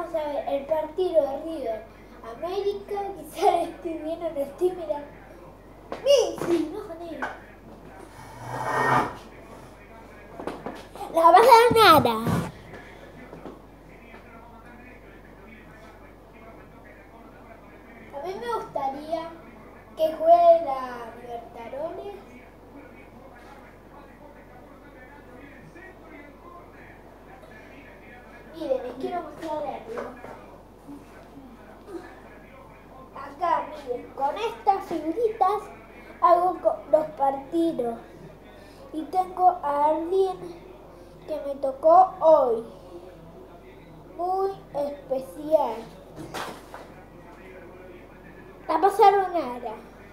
vamos a ver el partido de River América. Quizás estoy viendo, no estoy mirando. Messi, no joder. No va a pasar nada. A mí me gustaría que juegue la Libertadores. Miren, les quiero mostrar algo. Acá, miren, con estas figuritas hago los partidos. Y tengo a alguien que me tocó hoy. Muy especial. No pasaron nada.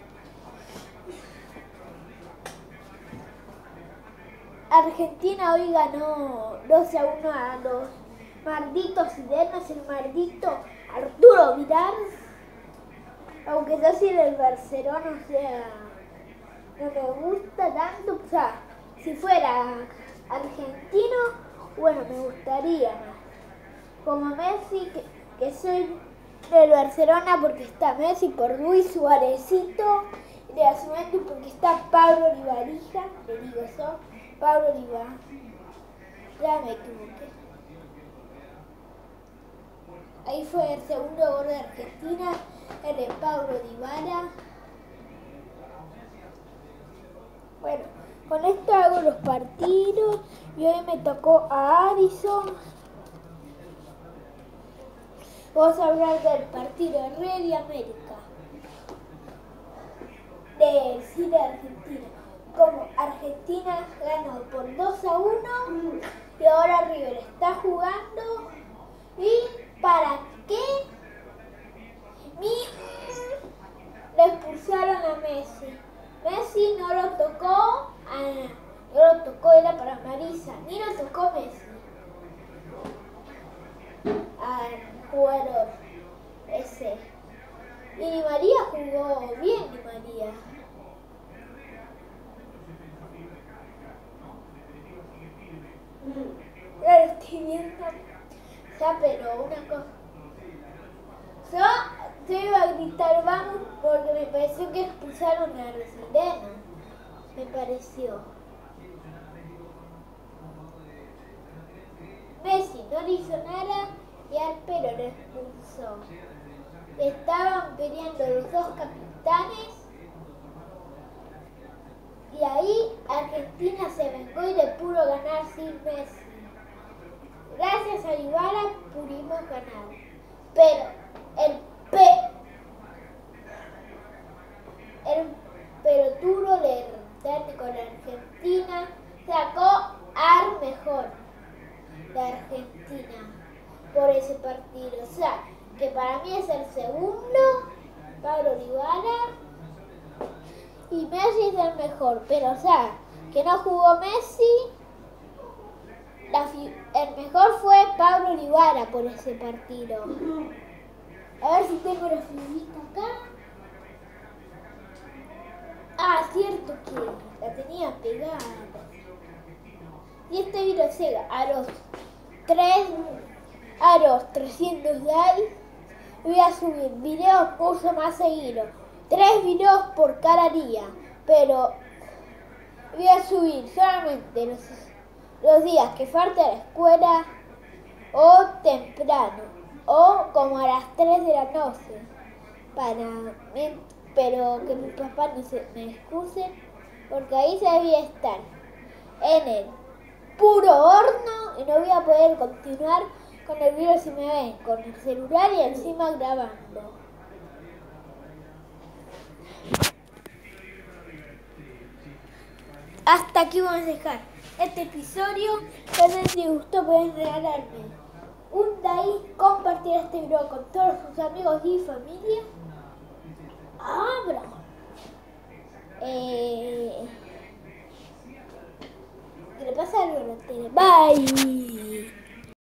Argentina hoy ganó 2-1 a los malditos sirenos, el maldito Arturo Vidal. Aunque yo soy del Barcelona, o sea, no me gusta tanto. O sea, si fuera argentino, bueno, me gustaría más. Como Messi, que soy del Barcelona porque está Messi, por Luis Suárezito, de la Juventus porque está Pablo Olivarija, le digo eso, Pablo Olivarija, ya me equivoqué. Ahí fue el segundo gol de Argentina, el de Pablo Dybala. Bueno, con esto hago los partidos y hoy me tocó a Addison. Vamos a hablar del partido de Red y América. De Argentina. Como Argentina ganó por 2-1 y ahora River está jugando. ¿Y para qué? Le expulsaron a Messi. Messi no lo tocó, no lo tocó, era para Marisa, ni lo tocó Messi. Al jugador ese. Y Di María jugó bien, Di María. Claro, estoy viendo. Ya, pero una cosa. Yo iba a gritar vamos porque me pareció que expulsaron a Residena. Me pareció. Messi no le hizo nada y al pelo lo expulsó. Estaban peleando los dos capitanes y ahí Argentina se vengó y le pudo ganar sin Messi. Gracias a Dybala pudimos ganar. Pero el pelotudo del técnico de Argentina sacó al mejor de Argentina por ese partido. O sea, que para mí es el segundo, Pablo Dybala, y Messi es el mejor. Pero o sea, que no jugó Messi, el mejor fue Pablo Dybala por ese partido. A ver si tengo la figurita acá. Ah, cierto que la tenía pegada. Y este video llega a los 300 likes. Voy a subir videos mucho más seguido. 3 videos por cada día. Pero voy a subir solamente los días que falta a la escuela o temprano o como a las 3 de la noche pero que mi papá no se me excuse porque ahí se debía estar en el puro horno y no voy a poder continuar con el video si me ven con el celular y encima grabando. Hasta aquí vamos a dejar este episodio. Si les gustó pueden regalarme un like, compartir este video con todos sus amigos y familia. Abra. ¿Qué le pasa algo en la tele? Bye.